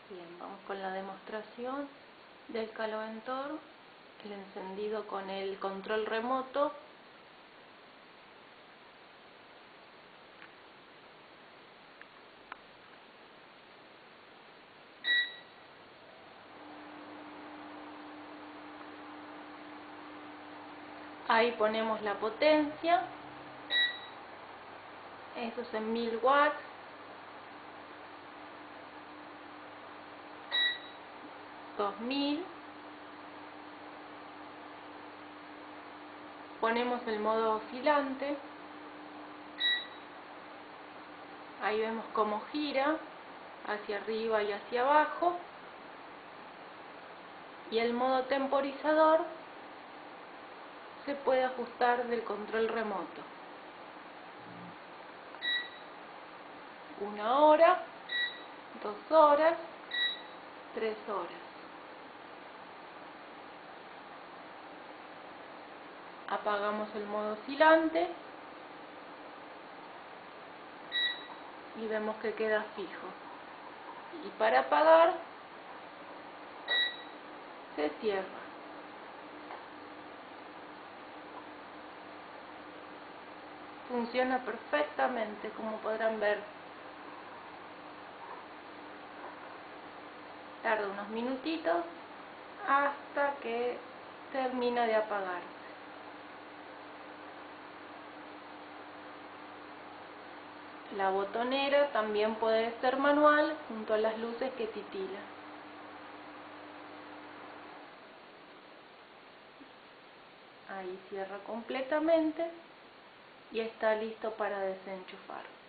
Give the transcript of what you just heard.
Bien, vamos con la demostración del caloventor, el encendido con el control remoto. Ahí ponemos la potencia, eso es en 1000 watts. Ponemos el modo oscilante, ahí vemos cómo gira hacia arriba y hacia abajo, y el modo temporizador se puede ajustar del control remoto. 1 hora, 2 horas, 3 horas. Apagamos el modo oscilante y vemos que queda fijo. Y para apagar se cierra. Funciona perfectamente, como podrán ver. Tarda unos minutitos hasta que termina de apagarse. La botonera también puede ser manual junto a las luces que titilan. Ahí cierra completamente y está listo para desenchufar.